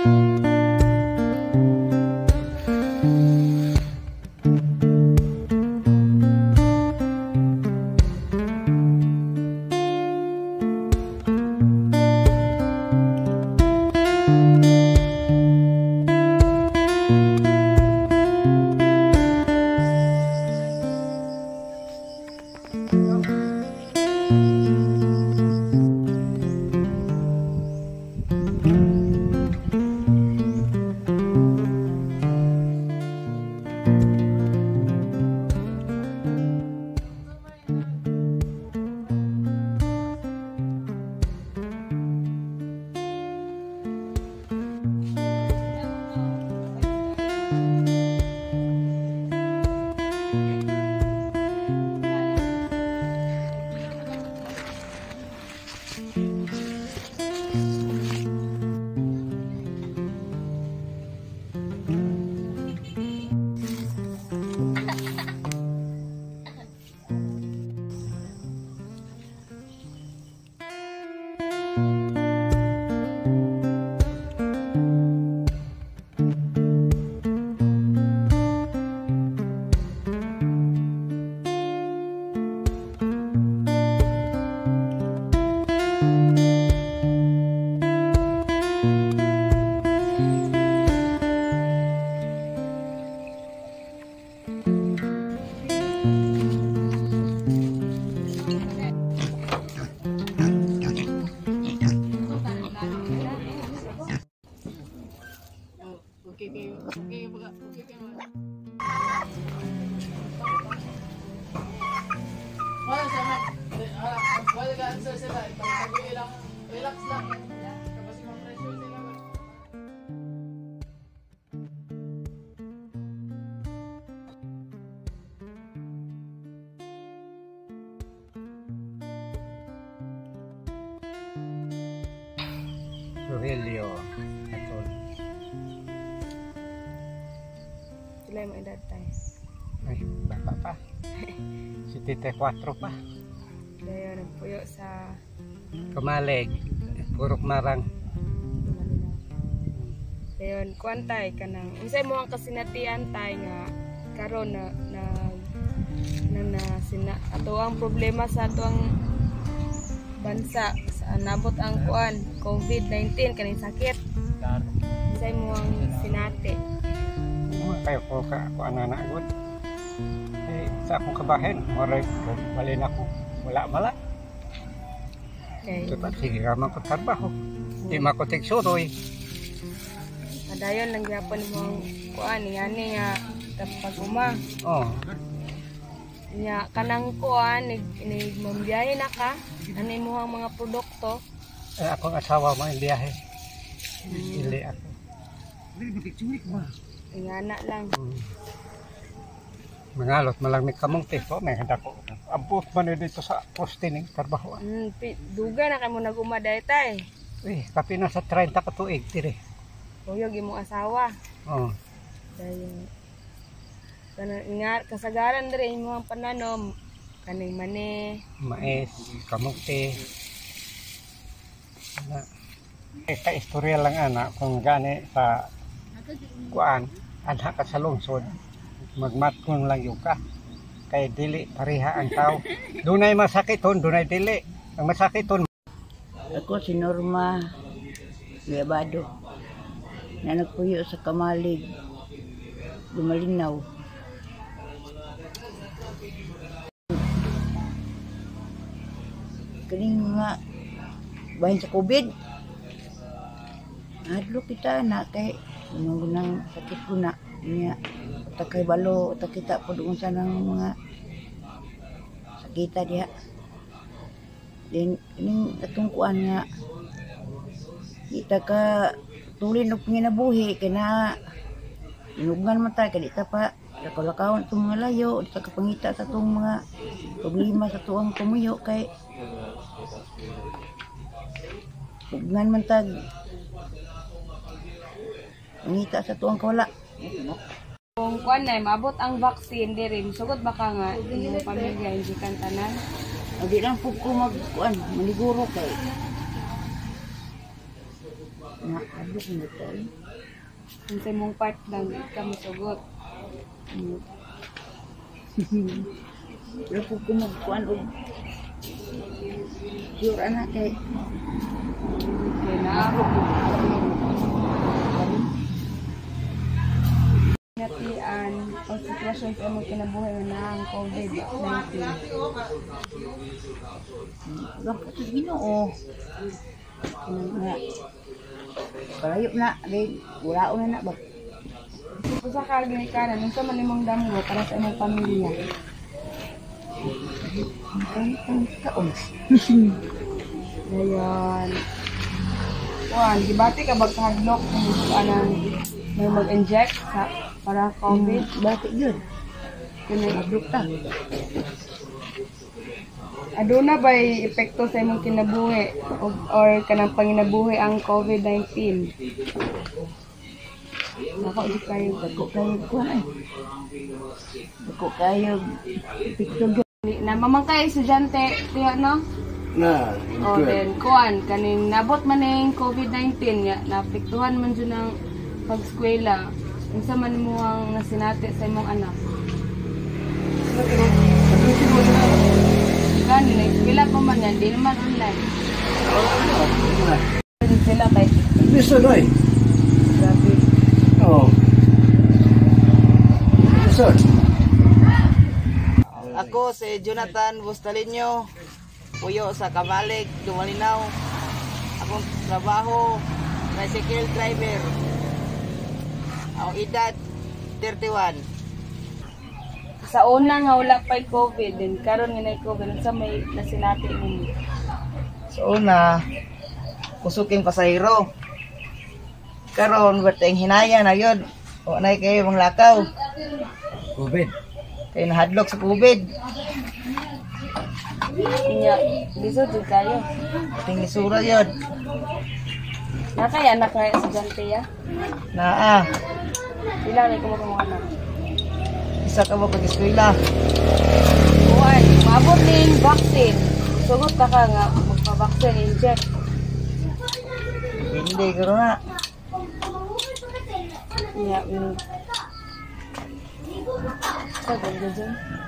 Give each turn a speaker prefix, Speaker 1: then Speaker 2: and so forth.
Speaker 1: Relax lang. Kasi ma-pressure sila.
Speaker 2: Rogelio Atol.
Speaker 3: Sila yung edad tayo.
Speaker 2: Ay, bata pa. 74 pa.
Speaker 3: Kaya nagpuyo sa
Speaker 2: Kamalig. Purok Marang.
Speaker 3: Dayon kuantay kanang unsay mo ang kasinatian tay nga karon na sina ato ang problema sa atuang bansa sa nabot ang kuan COVID-19 kaning sakit. Unsay mo ang sinati?
Speaker 2: Kayo ko anak gud. Sa akong kabahin, moray balin ako. Wala.
Speaker 3: Okay.
Speaker 2: Dapat sige ka man ko trabaho. Di makotig suroy.
Speaker 3: Padayon lang gyapon mo ang kuan ngani nga kapag uma.
Speaker 2: Oh.
Speaker 3: Nya kanang kuan ni mambiyahe na ka ano mo ang mga produkto.
Speaker 2: Akong asawa mo ang biyahe. Ili ako.
Speaker 3: Ingana lang.
Speaker 2: Mangalot malamig kamong tipo may handa ko. Abot man dito sa poste ning trabaho.
Speaker 3: Duga na kay mo nag-uma daytay.
Speaker 2: Kapi na sa 30 ka tuig dire.
Speaker 3: Uyog imong asawa.
Speaker 2: Oh.
Speaker 3: Dayon. Ingat kasagaran dire imong pananom kaning mani,
Speaker 2: Mais, kamote. Na esta istorya lang ana kung gani sa kuan anha ka sa lungsod. Magmatkon lang yung ka. Kay dili pareha ang tao. Dunay masakiton, dunay dili. Ang masakiton.
Speaker 4: Ako si Norma Liabado na nagpuyo sa Kamalig, Gumalinaw. Kaning nga bahin sa COVID. Adlo kita na kay nang sakit ko na niya. Takay balo, takita po doon sa ng mga sakita diha. Then, ining katungkuan nga, kita ka tulin o panginabuhi, kaya inugan man tayo, kaya pa, lakalakawan itong mga layo, sa kapangita sa itong mga problema sa tuwang tumuyo, kay ugan man tag, pangita sa tuwang kawala.
Speaker 3: Kung kuan na maabot ang vaccine diri, sugod baka nga imong pamilya hindi kan tanan.
Speaker 4: Di lang po ko magkuan, maniguro kay Na aduk mo tayo.
Speaker 3: Kung sa mong part lang, di ka masugot.
Speaker 4: Wala po ko magkuhan og sure anak kay
Speaker 3: Okay na. Ngatian o sitwasyon sa imong kinabuhi na ang COVID-19.
Speaker 4: gapot sa Ginoo. Nga. Palayo na, di wala na ba?
Speaker 3: Kung sa kagikanan, nung sa manimong damo para sa imong pamilya.
Speaker 4: Ang kaon.
Speaker 3: Ngayon. Kuan, gibati ka bag hadlok kung anang may mag-inject sa para COVID.
Speaker 4: Bakit yun?
Speaker 3: Kini
Speaker 4: Aduk ta.
Speaker 3: aduna ba'y epekto sa imong kinabuhi or kanang panginabuhi ang COVID-19? Nako di kayo
Speaker 4: Dako kayo kuhan ay. Dako kayo picture.
Speaker 3: na mamangkay estudyante tiyo no?
Speaker 2: Na,
Speaker 3: O then kuan kaning nabot man ning COVID-19 nga naapektuhan man jud ng pag-eskwela. Unsa man mo ang nasinati sa imong anak? Gani na eskwela pa man yan, di naman online. Sila kay
Speaker 2: Gusto doy.
Speaker 3: grabe.
Speaker 2: Oh. Gusto.
Speaker 5: Ako si Jonathan Bustalino, puyo sa Kamalig, Dumalinaw. Akong trabaho, tricycle driver. Ang edad, 31.
Speaker 3: Sa una nga wala pa'y COVID, din karon nga na COVID, sa may nasinati mo.
Speaker 5: So una, kusuking pasahero. Karon berteng hinaya na yun. O na kayo mga lakaw.
Speaker 2: COVID.
Speaker 5: Kayo nahadlok sa COVID.
Speaker 3: Nya, lisod jud kayo.
Speaker 5: Ting isura yun.
Speaker 3: Nakay anak nga estudyante ya.
Speaker 5: Naa,
Speaker 3: Ilang na ko mga anak.
Speaker 5: isa ka ba pag-eskwela?
Speaker 3: Kuan, maabot ning vaccine. Sugot ka nga magpa-vaccine inject.
Speaker 5: Hindi, karon na.
Speaker 3: Nya, sa ganda dyan.